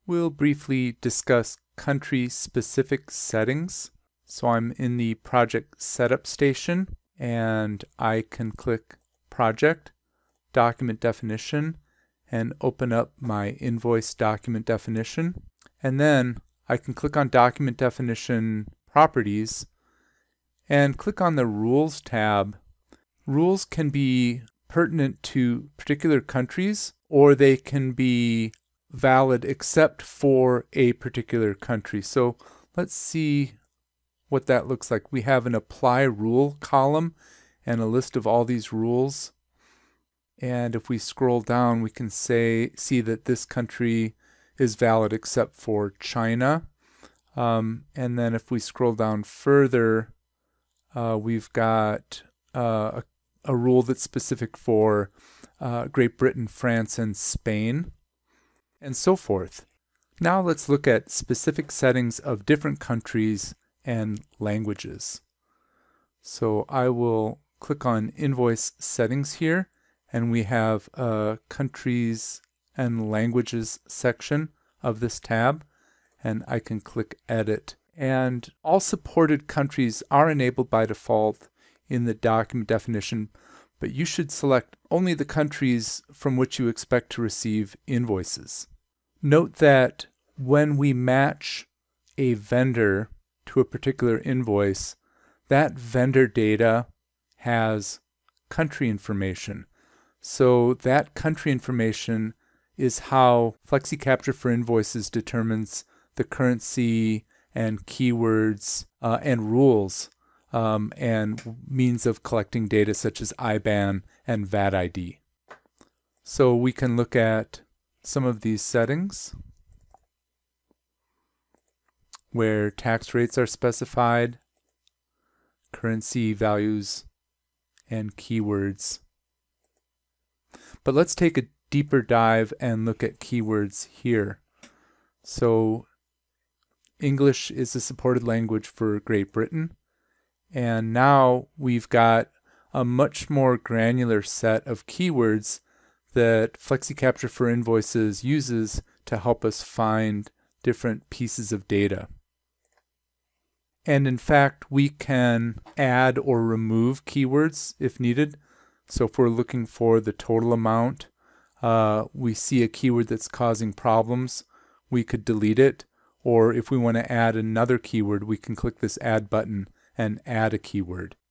We'll briefly discuss country-specific settings. So I'm in the project setup station, and I can click Project, Document Definition, and open up my invoice document definition. And then I can click on Document Definition Properties and click on the Rules tab. Rules can be pertinent to particular countries, or they can be valid except for a particular country. So let's see what that looks like. We have an Apply Rule column and a list of all these rules. And if we scroll down, we can see that this country is valid except for China. And then if we scroll down further, we've got a rule that's specific for Great Britain, France, and Spain, and so forth. Now let's look at specific settings of different countries and languages. So I will click on Invoice Settings here, and we have a Countries and Languages section of this tab, and I can click Edit. And all supported countries are enabled by default in the document definition, but you should select only the countries from which you expect to receive invoices. Note that when we match a vendor to a particular invoice, that vendor data has country information. So that country information is how FlexiCapture for Invoices determines the currency and keywords and rules and means of collecting data such as IBAN and VAT ID. So we can look at some of these settings where tax rates are specified, currency values, and keywords. But let's take a deeper dive and look at keywords here. So English is a supported language for Great Britain, and now we've got a much more granular set of keywords that FlexiCapture for Invoices uses to help us find different pieces of data. And in fact, we can add or remove keywords if needed. So if we're looking for the total amount, we see a keyword that's causing problems, we could delete it. Or if we want to add another keyword, we can click this Add button and add a keyword.